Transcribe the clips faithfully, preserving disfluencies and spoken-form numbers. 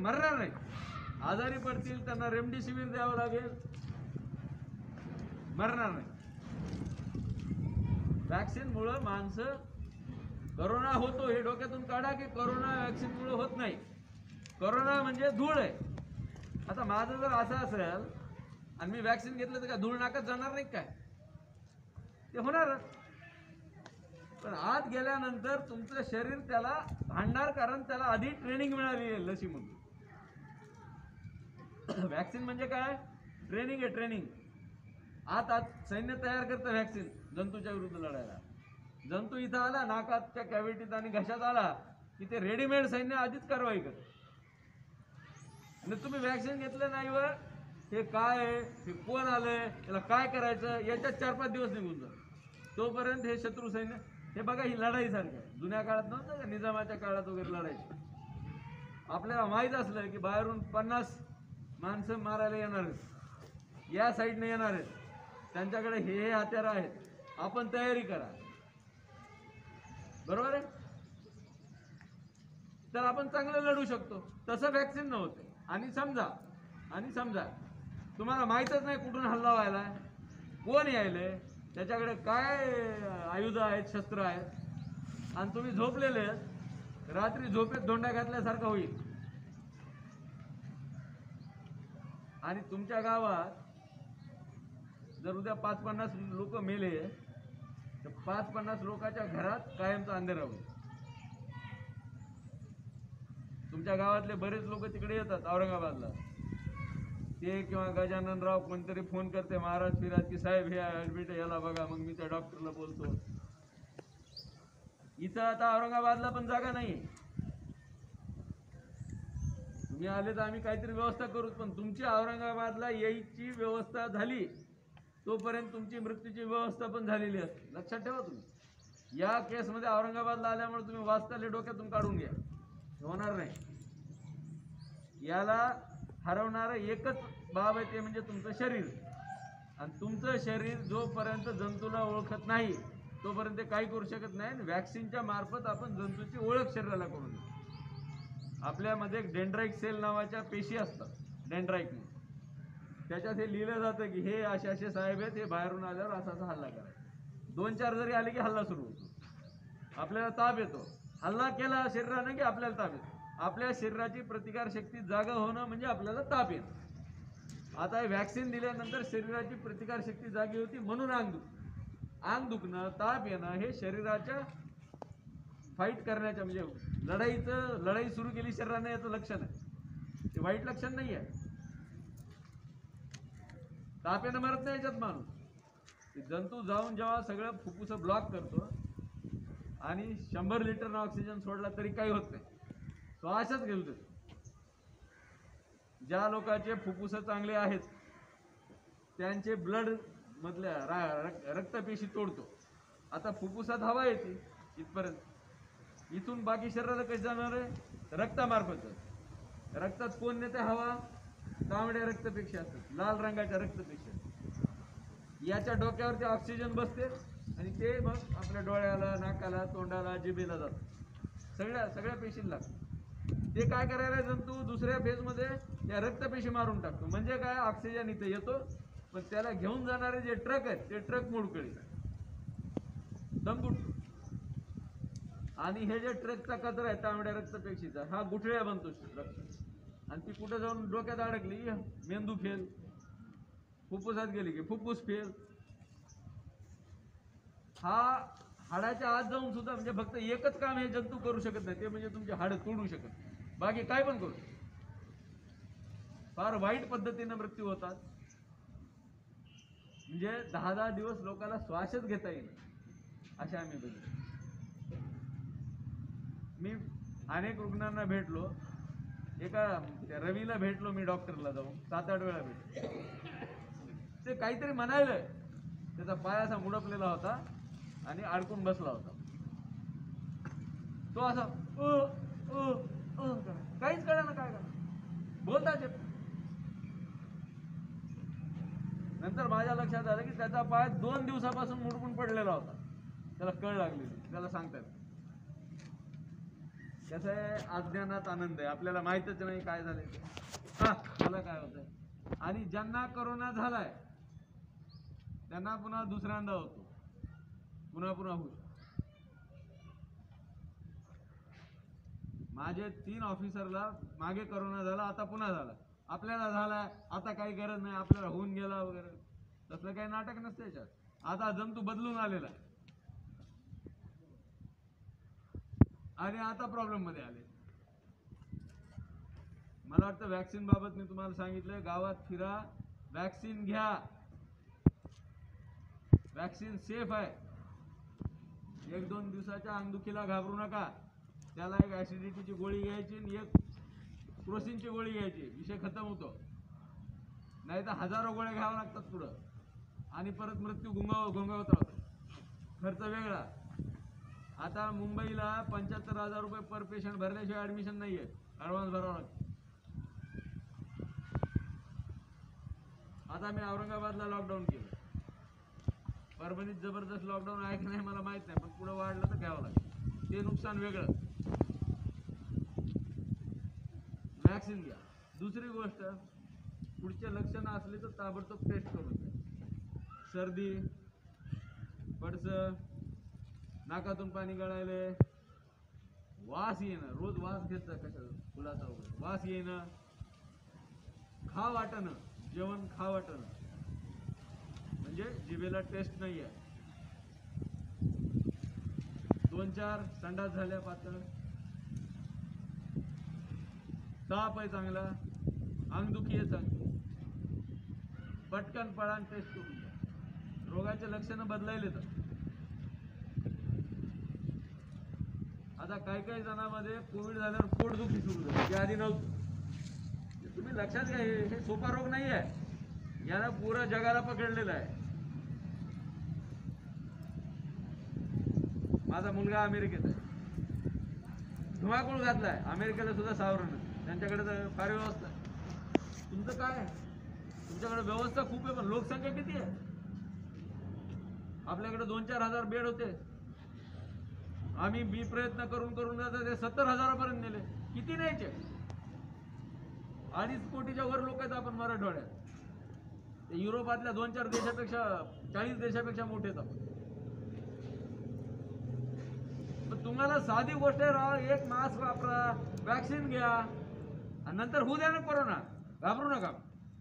मरणार नाही. आजारी पडतील त्यांना रेमडेसिवीर द्यावं लागेल, मरणार नाही. वॅक्सिनमुळं माणसं कोरोना होतो हे डोक्यातून काढा की कोरोना वॅक्सिनमुळे होत नाही. कोरोना म्हणजे धूळ आहे. आता माझं जर असं असेल आणि मी वॅक्सिन घेतलं तर काय धूळ नाकात जाणार नाही काय? ते होणारच. पण आत गेल्यानंतर तुमचं शरीर त्याला भांडणार, कारण त्याला आधी ट्रेनिंग मिळाली आहे लसीमधून. वॅक्सिन म्हणजे काय? ट्रेनिंग आहे, ट्रेनिंग. आत आत सैन्य तयार करतं वॅक्सिन जंतूच्या विरुद्ध लढायला. जंतू इथं आला, नाकाच्या कॅव्हिटीत आणि घशात आला की ते रेडीमेड सैन्य आधीच कारवाई करतं. आणि तुम्ही वॅक्सिन घेतलं नाही वर हे काय आहे, हे कोण आलंय, त्याला काय करायचं, याच्यात चार पाच दिवस निघून जातात. तोपर्यंत हे शत्रू सैन्य, हे बघा ही लढाई सारखं आहे. जुन्या काळात नव्हतं का, निजामाच्या काळात वगैरे लढायची. आपल्याला माहीत असलं की बाहेरून पन्नास माणसं मारायला येणार आहेत, या साईडने येणार आहेत, त्यांच्याकडे हे हे हत्यार आहेत, आपण तयारी करा. बरोबर आहे? तर आपण चांगलं लढू शकतो. तसं वॅक्सिन नव्हतं. आणि समजा आणि समजा तुम्हाला माहीतच नाही कुठून हल्ला व्हायला, कोण यायलंय, त्याच्याकडे काय आयुधं आहेत, शस्त्र आहेत, आणि तुम्ही झोपलेले आहेत, रात्री झोपेत धोंड्या घातल्यासारखं होईल. आणि तुमच्या गावात जर उद्या पाच पन्नास लोक मेले तर पाच पन्नास लोकांच्या घरात कायमचा अंधेरा होईल. तुमच्या गावातले बरेच लोक तिकडे येतात औरंगाबादला, ते किंवा गजाननराव कोणतरी फोन करते महाराज फिराज की साहेब हे ऍडमिट याला बघा, मग मी त्या डॉक्टरला बोलतो. इथं आता औरंगाबादला पण जागा नाही. तुम्ही आले तर आम्ही काहीतरी व्यवस्था करू, पण तुमची औरंगाबादला यायची व्यवस्था झाली तोपर्यंत तुमची मृत्यूची व्यवस्था पण झालेली असते. लक्षात ठेवा. तुम्ही या केसमध्ये औरंगाबादला आल्यामुळे तुम्ही वाचताले डोक्यातून काढून घ्या, होणार नाही. याला हरवणारं एकच बाब आहे, ते म्हणजे तुमचं शरीर. आणि तुमचं शरीर जोपर्यंत जंतूला ओळखत नाही तोपर्यंत ते काही करू शकत नाही. वॅक्सिनच्या मार्फत आपण जंतूची ओळख शरीराला करून देतो. आपल्यामध्ये डेंड्राइट सेल नावाच्या पेशी असतात, डेंड्राइट म्हणून. त्याच्यात हे लिहिलं जातं की हे असे असे साहेब आहेत, हे बाहेरून आल्यावर असा असा हल्ला करायचा. दोन चार जरी आले की हल्ला सुरू होतो. आपल्याला ताप येतो. हल्ला केला शरीराने की आपल्याला ताप येतो. आपल्या शरीराची प्रतिकारशक्ती जागा होणं म्हणजे आपल्याला ताप येतो. आता हे वॅक्सिन दिल्यानंतर शरीराची प्रतिकारशक्ती जागी होती म्हणून अंग दुखतं. अंग दुखणं, ताप येणं हे शरीराच्या फाईट करण्याच्या, म्हणजे लढाईचं लढाई सुरू केली शरीराने, याचं लक्षण आहे. ते वाईट लक्षण नाही आहे. तापेनं मरत नाही याच्यात माणूस. ते जंतू जाऊन जेव्हा सगळं फुफ्फुस ब्लॉक करतो आणि शंभर लिटर ऑक्सिजन सोडला तरी काही होत नाही, श्वासच घेऊ देतो. ज्या लोकांचे फुफ्फुस चांगले आहेत त्यांचे ब्लड मधल्या रक्तपेशी तोडतो. आता फुफ्फुसात हवा येते इथपर्यंत, इथून बाकी शरीराला कशी जाणार आहे? रक्तामार्फत. रक्तात कोण नेते हवा? तांबड्या रक्तपेशी असतात, लाल रंगाच्या रक्तपेशी. याच्या डोक्यावरती ऑक्सिजन बसते आणि ते मग आपल्या डोळ्याला, नाकाला, तोंडाला, जिभेला जातात. सगळ्या सगळ्या पेशींना ते काय करायला जंतू दुसऱ्या फेजमध्ये त्या रक्तपेशी मारून टाकतो. म्हणजे काय? ऑक्सिजन इथे येतो पण त्याला घेऊन जाणारे जे ट्रक आहेत ते ट्रक मोडकळी दम फुटतो. आणि हे जे ट्रकचा कचरा आहे तांबड्या रक्तपेशीचा, हा गुठळ्या बनतो रक्त, आणि ती कुठे जाऊन डोक्यात अडकली मेंदू फेल, फुफ्फुसात गेली की फुफ्फुस फेल. हा हाडाच्या आत जाऊन सुद्धा, म्हणजे फक्त एकच काम हे जंतू करू शकत नाही, ते म्हणजे तुमचे हाड तोडू शकत. बाकी काय पण करू. फार वाईट पद्धतीने मृत्यू होतात. म्हणजे दहा दहा दिवस लोकांना श्वासच घेता येईल असे आम्ही बघितले. मी अनेक रुग्णांना भेटलो. एका रवीला भेटलो मी डॉक्टरला जाऊन, सात आठ वेळा भेटलो. ते काहीतरी म्हणायलंय, त्याचा पाय असा मुडपलेला होता आणि अडकून बसला होता. तो असा अ अ अ काहीच कळा ना काय करा, बोलताच येत. नंतर माझ्या लक्षात आलं की त्याचा पाय दोन दिवसापासून मुडकून पडलेला होता, त्याला कळ लागलेली, त्याला सांगतात. कसं आहे, अज्ञानात आनंद आहे, आपल्याला माहीतच नाही काय झालंय ते. हा मला काय होतंय. आणि ज्यांना करोना झालाय त्यांना पुन्हा दुसऱ्यांदा होतो, पुन्हा पुन्हा होतो. माझे तीन ऑफिसरला मागे करोना झाला, आता पुन्हा झाला. आपल्याला झाला आता काही गरज नाही, आपल्याला होऊन गेला वगैरे, तसलं काही नाटक नसतं याच्यात. आता जंतू बदलून आलेला आणि आता प्रॉब्लेम मध्ये आले. मला वाटतं वॅक्सिन बाबत मी तुम्हाला सांगितलंय, गावात फिरा, वॅक्सिन घ्या. वॅक्सिन सेफ आहे. एक दोन दिवसाच्या अंगदुखीला घाबरू नका. त्याला एक ऍसिडिटीची गोळी घ्यायची आणि एक क्रोसिनची गोळी घ्यायची, विषय खतम होतो. नाही तर हजारो गोळ्या घ्याव्या लागतात पुढं आणि परत मृत्यू घोंगाव घोंगावत राहतो, खर्च वेगळा. आता मुंबईला पंच्याहत्तर हजार रुपये पर पेशंट भरल्याशिवाय ऍडमिशन नाहीये, ऍडव्हान्स भरावा लागतो. आता मी औरंगाबादला लॉकडाऊन केलं. परभणीत जबरदस्त लॉकडाऊन आहे की नाही मला माहित नाही, पण पुढे वाढलं तर घ्यावं लागेल, ते नुकसान वेगळं. वॅक्सिन घ्या. दुसरी गोष्ट, पुढचे लक्षणं असले तर ताबडतोब टेस्ट करून घ्या. सर्दी, पडसं, नाकातून पाणी गळायले, वास येणं, रोज वास घेतला कशाचा फुलाचा वगैरे, वास येणं, खा वाटणं, जेवण खा वाटणं, म्हणजे जिभेला टेस्ट नाही आहे. दोन चार संडास झाल्या पातळ, ताप आहे चांगला, अंगदुखी आहे चांगली, पटकन पळान टेस्ट करून घ्या. रोगाचे लक्षणं बदलायले तर आता काही काही जणांमध्ये कोविड झाल्यावर पोटदुखी सुरू झाली, ते आधी नव्हतं. तुम्ही लक्षात घ्या, हे सोपा रोग नाही आहे, याला पुरा जगाला पकडलेला आहे. माझा मुलगा अमेरिकेत आहे, धुमाकूळ घातलाय, अमेरिकेला सुद्धा सावरण, त्यांच्याकडे तर फार व्यवस्था आहे. तुमचं काय, तुमच्याकडे व्यवस्था खूप आहे पण लोकसंख्या किती आहे. आपल्याकडे दोन चार हजार बेड होते, आम्ही बी प्रयत्न करून करून जातात ते सत्तर हजारापर्यंत नेले. किती न्यायचे, अडीच कोटीच्या वर लोक आहेत आपण मराठवाड्यात. ते युरोपातल्या दोन चार देशापेक्षा, चाळीस देशापेक्षा मोठे आहेत आपण. पण तुम्हाला साधी गोष्ट राहा, एक मास्क वापरा, वॅक्सिन घ्या आणि नंतर होऊ द्या ना कोरोना, घाबरू नका.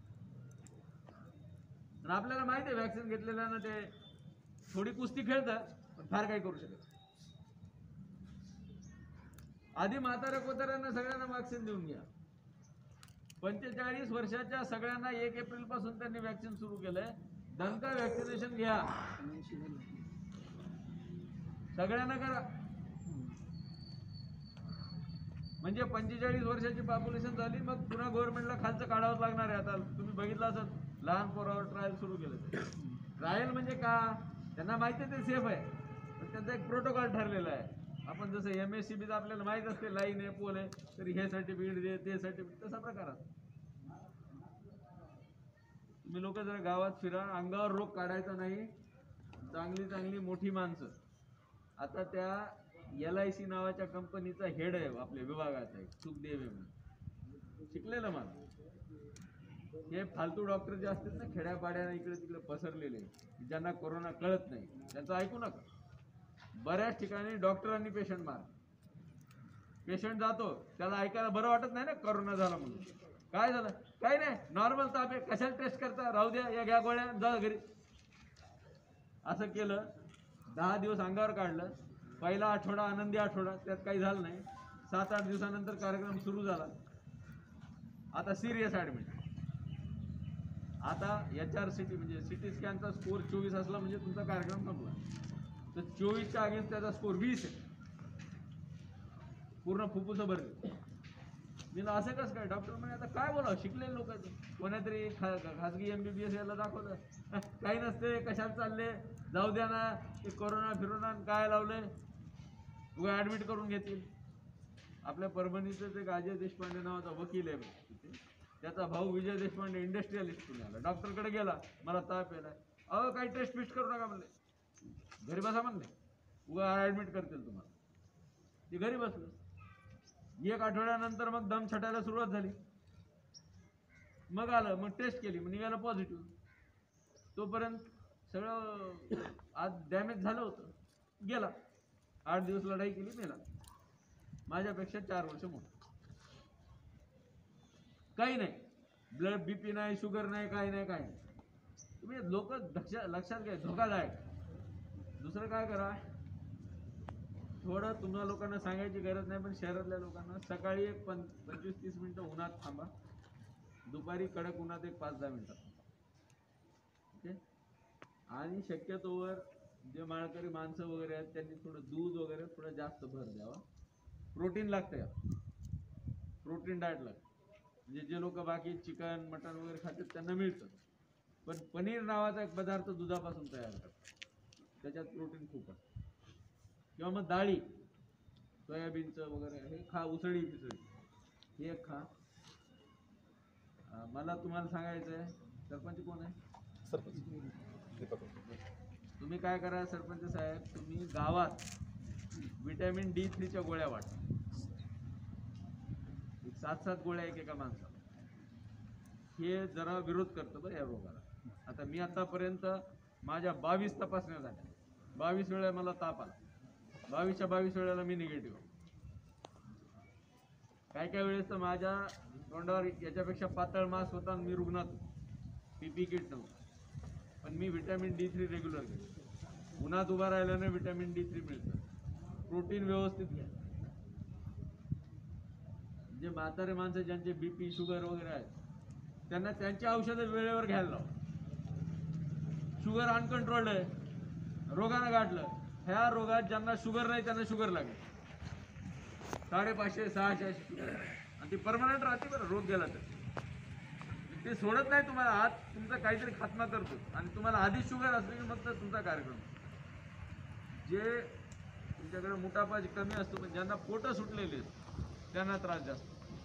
आपल्याला माहिती आहे वॅक्सिन घेतलेल्यानं ते थोडी कुस्ती खेळतात पण फार काही करू शकत. आधी म्हाताऱ्या कोताऱ्यांना सगळ्यांना वॅक्सिन देऊन घ्या. पंचेचाळीस वर्षाच्या सगळ्यांना एक एप्रिल पासून त्यांनी वॅक्सिन सुरू केलंय. दंका वॅक्सिनेशन घ्या, सगळ्यांना करा. म्हणजे पंचेचाळीस वर्षाची पॉप्युलेशन झाली, मग पुन्हा गव्हर्नमेंटला खालचं काढावं लागणार आहे. आता तुम्ही बघितलं असं लहान पोरावर ट्रायल सुरू केलं. ट्रायल म्हणजे का, त्यांना माहिती आहे ते सेफ आहे, पण त्यांचा एक प्रोटोकॉल ठरलेला आहे. आपण जसं एम एस सी बीचं आपल्याला माहित असते, लाईन आहे, पोल आहे, तरी हे सर्टिफिकेट दे, ते सर्टिफिकेट, तसा प्रकार असतो. तुम्ही लोक जरा गावात फिरा, अंगावर रोग काढायचा नाही. चांगली चांगली मोठी माणसं, आता त्या एल आय सी नावाच्या कंपनीचा हेड आहे आपल्या विभागाचा, एक सुखदेव म्हणून शिकलेला माणूस. हे फालतू डॉक्टर जे असतात ना खेड्यापाड्याला इकडे तिकडे पसरलेले, ज्यांना कोरोना कळत नाही, त्यांचं ऐकू नका. बऱ्याच ठिकाणी डॉक्टरांनी पेशंट मार, पेशंट जातो त्याला ऐकायला बरं वाटत नाही ना कोरोना झाला म्हणून. काय झालं, काही नाही, नॉर्मल ताप आहे, कशाला टेस्ट करता, राहू द्या, या घ्या गोळ्या, जा घरी. असं केलं, दहा दिवस अंगावर काढलं. पहिला आठवडा आनंदी आठवडा, त्यात काही झालं नाही. सात आठ दिवसानंतर कार्यक्रम सुरू झाला. आता सिरियस ऍडमिट. आता एच आर सी टी म्हणजे सिटी स्कॅनचा स्कोर चोवीस असला म्हणजे तुमचा कार्यक्रम संपला. तर चोवीसच्या अगेन्स्ट त्याचा स्कोर वीस आहे, पूर्ण फुफ्फुसं भरली. मी असं कसं काय, डॉक्टर म्हणे आता काय बोलावं, शिकलेले लोक कोणातरी खा खाजगी एमबीबीएस याला दाखवलं, काही नसते, कशाला चालले, जाऊ द्या ना, ते कोरोना फिरोना काय लावलंय, उगा ऍडमिट करून घेतील. आपल्या परभणीचं ते अजय देशपांडे नावाचा वकील आहे, त्याचा भाऊ विजय देशपांडे इंडस्ट्रियलिस्ट पुण्याला, डॉक्टरकडे गेला, मला ताप यायला. अहो काही टेस्ट फिस्ट करू नका म्हणले, घरी बसा म्हणले, उगा ऍडमिट करतील तुम्हाला. ते घरी बसलं, एक आठवड्यानंतर मग दम छटायला सुरुवात झाली. मग आलं, मग टेस्ट केली, मग निघालं पॉझिटिव्ह. तोपर्यंत सगळं आज डॅमेज झालं होतं, गेला. आठ दिवस लढाई केली, मेला. माझ्यापेक्षा चार वर्ष मोठा. काही नाही, ब्लड बीपी नाही, शुगर नाही, काही नाही, काही नाही. तुम्ही लोक लक्षात घ्या, धोकादायक. दुसरं काय करा, थोडं तुम्हाला लोकांना सांगायची गरज नाही, पण शहरातल्या लोकांना सकाळी एक पं पंचवीस तीस मिनिटं उन्हात थांबा, दुपारी कडक उन्हात एक पाच दहा मिनिटात. ओके. आणि शक्यतोवर जे माळकरी माणसं वगैरे आहेत त्यांनी थोडं दूध वगैरे थोडं जास्त भर द्यावा. प्रोटीन लागतं या, प्रोटीन डाएट लागतं. म्हणजे जे लोक बाकी चिकन मटन वगैरे खातात त्यांना मिळतं, पण पनीर नावाचा एक पदार्थ दुधापासून तयार करतात, त्याच्यात प्रोटीन खूप असतं. किंवा मग डाळी, सोयाबीनचं वगैरे हे खा, उसळी पिसळी हे खा. मला तुम्हाला सांगायचं आहे, सरपंच कोण आहे? सरपंच. तुम्ही काय करा सरपंच साहेब, तुम्ही गावात विटॅमिन डी थ्रीच्या गोळ्या वाटा. एक सात सात गोळ्या एक एका माणसाला. हे जरा विरोध करतं बरं या रोगाला. आता मी आतापर्यंत माझ्या बावीस तपासण्या झाल्या, बावीस वेळा मला ताप आला, बावीसच्या बावीस वेळेला मी निगेटिव्ह. काय काय वेळेस तर माझ्या तोंडावर याच्यापेक्षा पातळ मास होता, मी रुग्णात, पीपी किट नव्हतं, पण मी विटॅमिन डी थ्री रेग्युलर घेतो. उन्हात उभा राहिल्याने विटॅमिन डी थ्री मिळतं. प्रोटीन व्यवस्थित घ्या. जे म्हातारे माणसं ज्यांचे बीपी शुगर वगैरे आहेत त्यांना त्यांची औषधं वेळेवर घ्यायला लावा. शुगर अनकंट्रोल्ड आहे, रोगानं गाठलं. ह्या रोगात ज्यांना शुगर नाही त्यांना शुगर लागेल, साडेपाचशे सहाशे अशी शुगर, आणि ती परमनंट राहते बरं. रोग गेला तर ते सोडत नाही तुम्हाला. आज तुमचा काहीतरी खात्मा करतो आणि तुम्हाला आधीच शुगर असली की मग तर तुमचा कार्यक्रम. जे तुमच्याकडे मोटापा कमी असतो, पण ज्यांना पोटं सुटलेले त्यांना त्रास जास्त.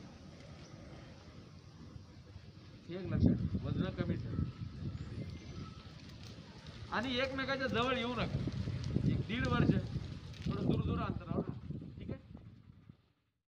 हे एक लक्षात, वजन कमी ठेवा आणि एकमेकाच्या जवळ येऊ नका. एक दीड वर्ष